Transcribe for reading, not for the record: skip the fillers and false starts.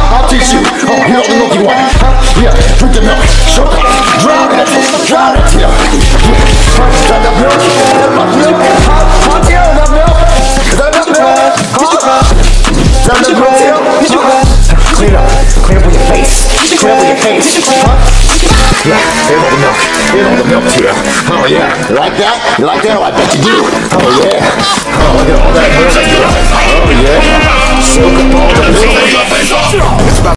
I'll teach you. Oh, you know the milk you want. Yeah, drink the milk. Shut up. Drown it. Drown it. Yeah. Drink the milk. Milk. Yeah, the milk. The milk. The milk. Clean up. Clean up with your face. Clean up with your face. Yeah, here's all the milk. Here's all the milk here. Oh yeah. You like that? You like that? Oh, I bet you do. Oh yeah. Oh, look at all that milk. Oh yeah. Soak up all the milk.